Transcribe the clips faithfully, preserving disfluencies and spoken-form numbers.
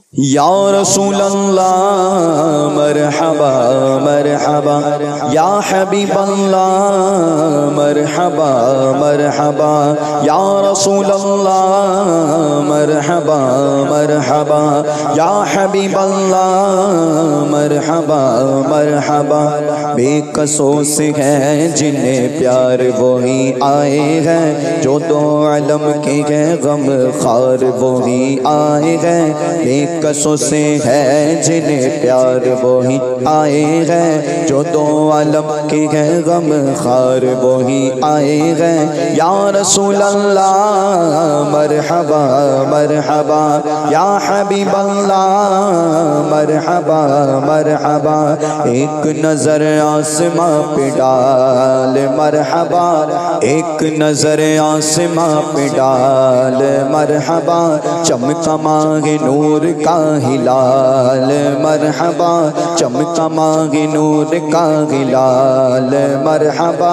یا رسول اللہ مرحبا مرحبا، یا حبیب اللہ مرحبا مرحبا، یا رسول اللہ مرحبا مرحبا، یا حبیب اللہ مرحبا مرحبا۔ بے قصوں سے ہے جنہیں پیار وہی آئے ہیں، جو دو عالم کے ہیں غم خار وہی آئے ہیں۔ بے قصوں سے ہے جنہیں پیار وہی آئے ہیں، جو دو عالم کے ہیں غم خار وہی آئے ہیں۔ یا رسول اللہ مرحبا مرحبا، یا حبیب اللہ مرحبا مرحبا۔ ایک نظر آسماں پہ ڈال مرحبا، ایک نظر آسماں پہ ڈال مرحبا۔ چمکا مانگ نور کا ہلال مرحبا، چمکا مانگ نور کا ہلال مرحبا۔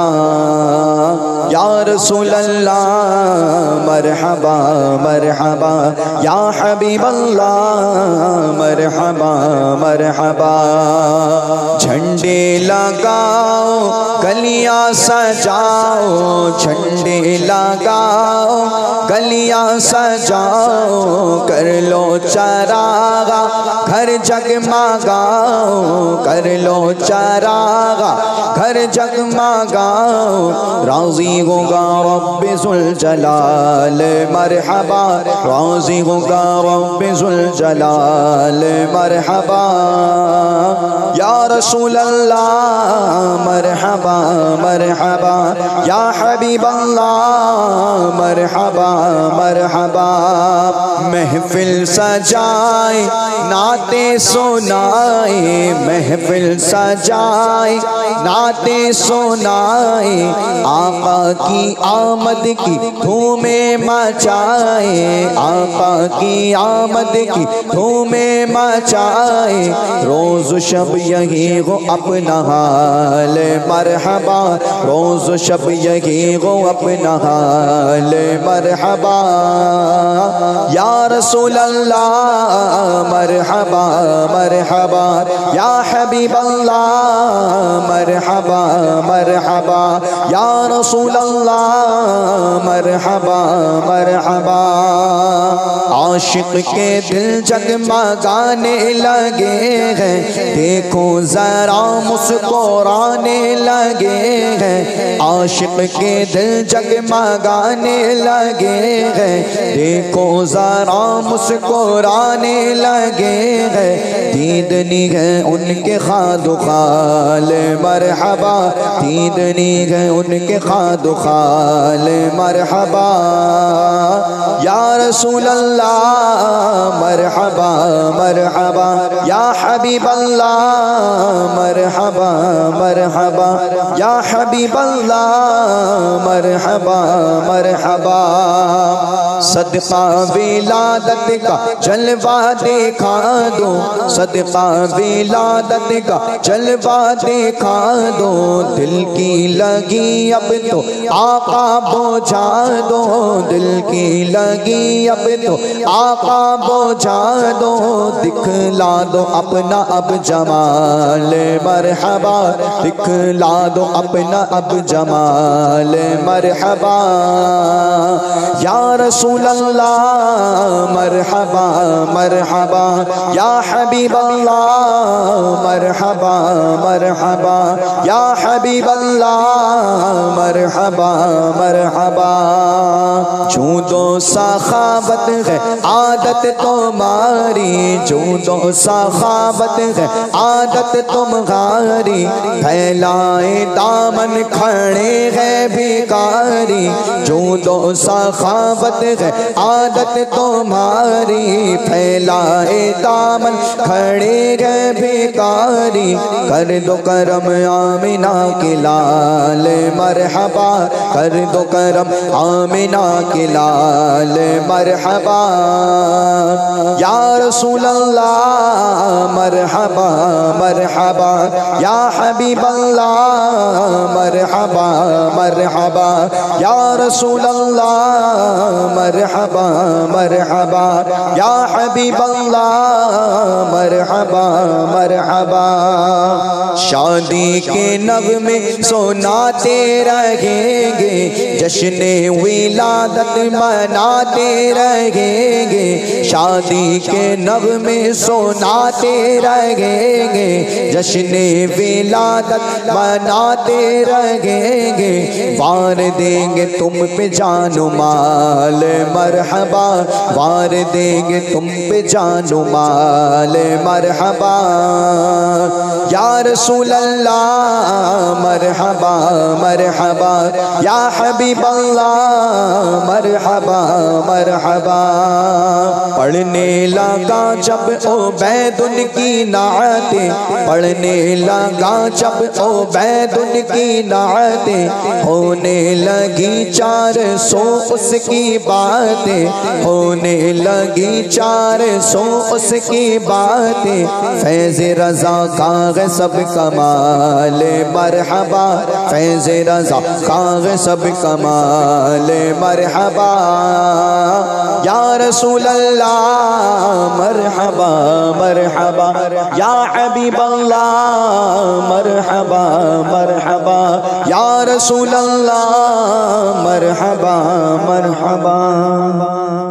یا رسول اللہ مرحبا مرحبا، یا حبیب اللہ مرحبا مرحبا۔ جھنڈے لگاؤ گلیاں سجاؤ، جھنڈے لگاؤ گلیاں سجاؤ، کر لو چراغا گھر جگمگاؤ، کر لو چراغا گھر جگمگاؤ۔ راضی ہوگا رب ذوالجلال مرحبا، راضی ہوگا رب ذوالجلال مرحبا۔ یا رسول اللہ مرحبا مرحبا، یا حبیب اللہ مرحبا مرحبا۔ محفل سجائے نعتیں سنائے، محفل سجائے نعتیں سنائے، آقا کی آمد کی دھومیں مچائے، آقا کی آمد کی دھومیں مچائے۔ روز شب یہی ہو اپنا حال مرحبا، روز شب یہی ہو اپنا حال مرحبا۔ یا رسول اللہ مرحبا مرحبا، یا حبیب اللہ مرحبا مرحبا، یا رسول اللہ مرحبا مرحبا۔ عاشق کے دل جگمگانے لگے ہیں، دیکھو ذرا مسکرانے لگے ہیں، عاشق کے دل جگمگانے لگے ہیں، دیکھو ذرا مسکرانے لگے ہیں۔ دیدنی ہے ان کے خاد و خال مرحبا، دیدنی ہے ان کے خاد و خال مرحبا۔ یا رسول اللہ مرحبا مرحبا، یا حبیب اللہ مرحبا مرحبا، یا حبیب اللہ مرحبا مرحبا۔ صدقہ ولادت کا جلوہ دکھا دو، صدقہ ولادت کا جلوہ دکھا دو، دل کی لگی اب تو آقا بجھا دو، دل کی لگی اب تو آقا بجھا دو، دکھلا دو اپنا اب جمال مرحبا، دکھلا دو اپنا اب جمال مرحبا۔ یا رسول اللہ مرحبا مرحبا، یا حبیب اللہ مرحبا مرحبا، یا حبیب اللہ مرحبا مرحبا۔ جود و سخاوت ہے عادت تمہاری، جود و سخاوت ہے عادت تمہاری، پھیلائے دامن کھڑے ہے بھکاری، جود و سخاوت ہے عادت تمہاری، پھیلائے دامن کھڑے ہے بھکاری۔ کر دو کرم آمینہ کی لال مرحبا کر دو کرم آمینہ کی لال مرحبا یا رسول اللہ مرحبا مرحبا یا حبیب اللہ مرحبا مرحبا یا رسول اللہ مرحبا مرحبا یا حبیب اللہ مرحبا مرحبا شادی کے نغمے سناتے رہیں گے جشن ولادت مناتے رہیں گے شادی کے نغمے سناتے رہیں گے جشن ولادت مناتے رہیں گے وار دیں گے تم پہ جان و مال مرحبا وار دیں گے تم پہ جان و مال مرحبا یا رسول اللہ مرحبا مرحبا یا حبیب اللہ مرحبا مرحبا پڑھنے لگا جب عبید ان کی نعتیں پڑھنے لگا جب عبید ان کی نعتیں ہونے لگی چار سو اس کی باتیں ہونے لگی چار سو اس کی باتیں فیض رضا کاغ سب کمال مرحبا فیض رضا کاغ سب کمال مرحبا یا رسول اللہ مرحبا مرحبا یا حبیب اللہ مرحبا مرحبا یا رسول اللہ مرحبا مرحبا